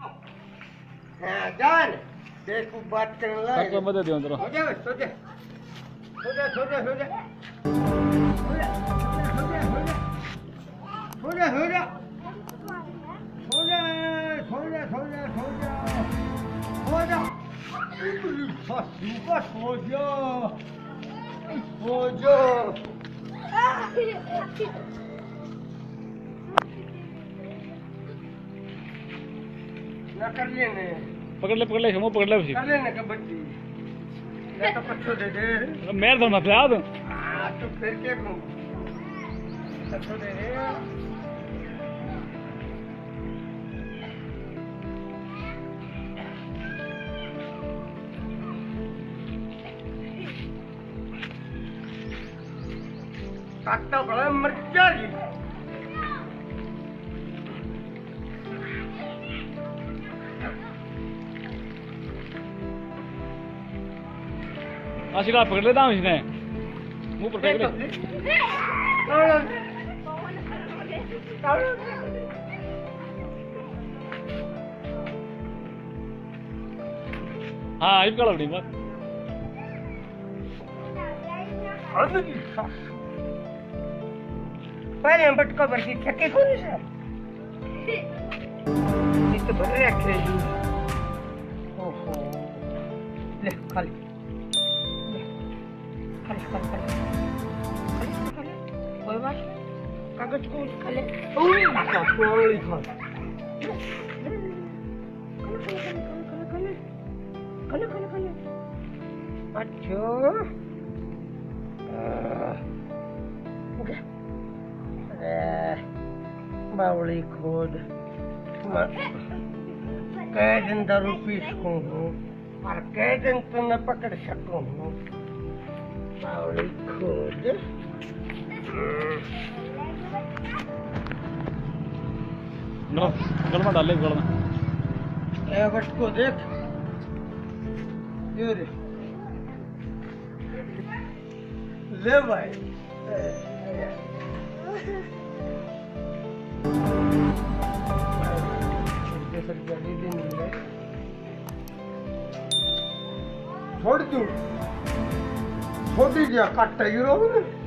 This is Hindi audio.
हाँ जान देखो बात करने लगा सबको मदद दियो अंदर हो जा सो जा सो जा सो जा सो जा सो जा सो जा सो जा सो जा सो जा सो जा सो जा सो जा सो जा ना कर लेने पकड़ ले हम पकड़ ले कर लेने कबड्डी या तो पत्थर दे दे मेरे तो मत याद हां तो फिर क्या करूं पत्थर दे दे काटता बड़ा मर जाएगी आशीर्वाद पकड़ लेता हूँ इसने मुंह पर पकड़ ले हाँ ये पकड़ अपनी बात पहले हम बटका भर के थके कौन है ये तो भर रखे जी ओहो ले खाली खाली कोई बात कागज को खा ले ओह कोई खा खाले अच्छा बावली खोद कई दिन दारू पी सकूं हूँ और कई दिन तो न पकड़ सकूं हूँ बावली खोद नो गल में डाले गल में ए बट को देख ये ले भाई छोड़ दू छोड़ दीजिए काट यूरो